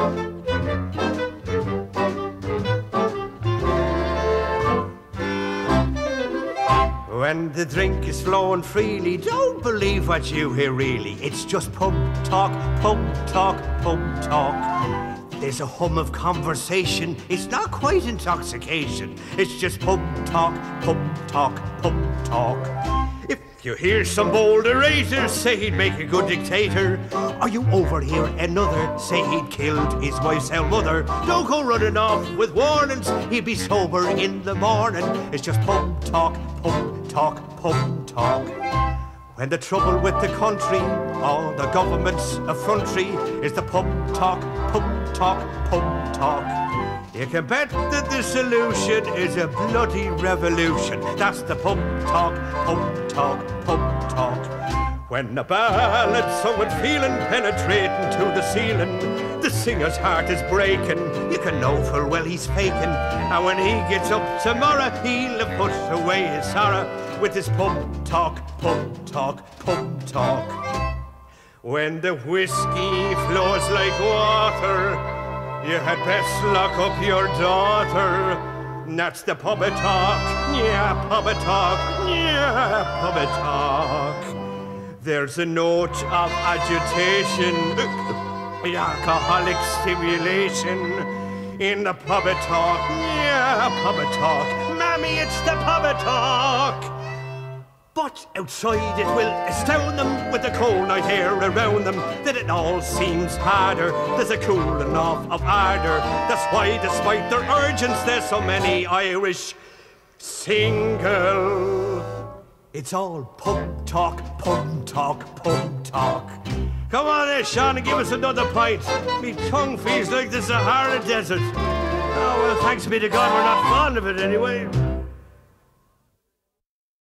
When the drink is flowing freely, don't believe what you hear really. It's just pub talk, pub talk, pub talk. There's a hum of conversation. It's not quite intoxication. It's just pub talk, pub talk, pub talk. If you hear some bold eraser say he'd make a good dictator, or you overhear another say he'd killed his wife's own mother, don't go running off with warnings. He'd be sober in the morning. It's just pub talk, pub talk, pub talk. When the trouble with the country or the government's effrontery is the pub talk, pub talk, pub talk. You can bet that the solution is a bloody revolution. That's the pub talk, pub talk, pub talk. When the ballad's sung with feeling penetrating to the ceiling, the singer's heart is breaking. You can know full well he's faking. And when he gets up tomorrow, he'll have put away his sorrow with his pub talk, pub talk, pub talk. When the whiskey flows like water, you had best lock up your daughter. That's the pub talk, yeah, pub talk, yeah, pub talk. There's a note of agitation, alcoholic stimulation in the pub talk, yeah, pub talk. Mammy, it's the pub talk. But outside it will astound them with the cold night air around them, that it all seems harder. There's a cooling off of ardour. That's why, despite their urgence, there's so many Irish single. It's all pub talk, pub talk, pub talk. Come on there, Sean, and give us another pint. Me tongue feels like the Sahara Desert. Oh, well, thanks be to God, we're not fond of it anyway.